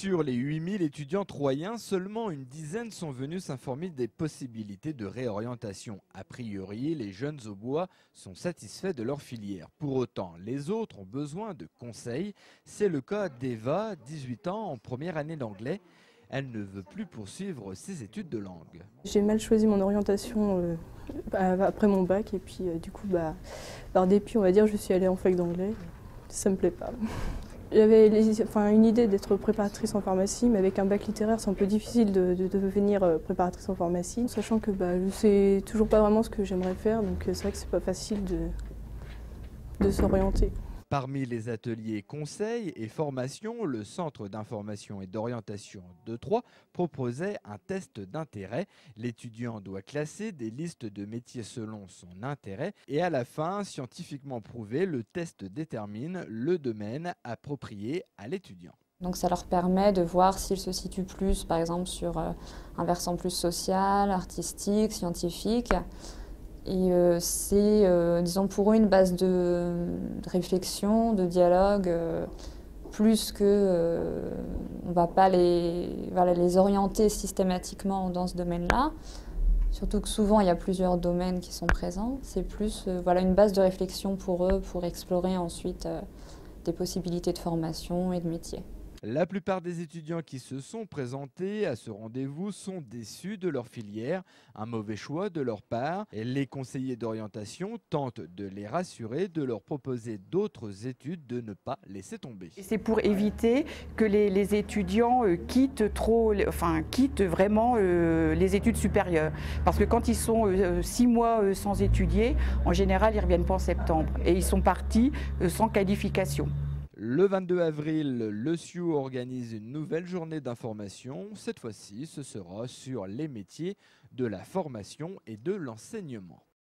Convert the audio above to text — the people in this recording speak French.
Sur les 8000 étudiants troyens, seulement une dizaine sont venus s'informer des possibilités de réorientation. A priori, les jeunes Aubois sont satisfaits de leur filière. Pour autant, les autres ont besoin de conseils. C'est le cas d'Eva, 18 ans, en première année d'anglais. Elle ne veut plus poursuivre ses études de langue. J'ai mal choisi mon orientation après mon bac et puis du coup, par dépit, on va dire, je suis allée en fac d'anglais. Ça me plaît pas. J'avais une idée d'être préparatrice en pharmacie, mais avec un bac littéraire, c'est un peu difficile de devenir préparatrice en pharmacie, sachant que je ne sais toujours pas vraiment ce que j'aimerais faire, donc c'est vrai que c'est pas facile de s'orienter. Parmi les ateliers conseils et formations, le Centre d'information et d'orientation de Troyes proposait un test d'intérêt. L'étudiant doit classer des listes de métiers selon son intérêt et à la fin, scientifiquement prouvé, le test détermine le domaine approprié à l'étudiant. Donc ça leur permet de voir s'ils se situent plus, par exemple, sur un versant plus social, artistique, scientifique. Et c'est, disons, pour eux, une base de réflexion, de dialogue, plus que on ne va pas les orienter systématiquement dans ce domaine-là. Surtout que souvent, il y a plusieurs domaines qui sont présents. C'est plus une base de réflexion pour eux, pour explorer ensuite des possibilités de formation et de métier. La plupart des étudiants qui se sont présentés à ce rendez-vous sont déçus de leur filière, un mauvais choix de leur part. Et les conseillers d'orientation tentent de les rassurer, de leur proposer d'autres études, de ne pas laisser tomber. C'est pour éviter que les étudiants quittent vraiment les études supérieures. Parce que quand ils sont 6 mois sans étudier, en général, ils ne reviennent pas en septembre. Et ils sont partis sans qualification. Le 22 avril, le CIU organise une nouvelle journée d'information. Cette fois-ci, ce sera sur les métiers de la formation et de l'enseignement.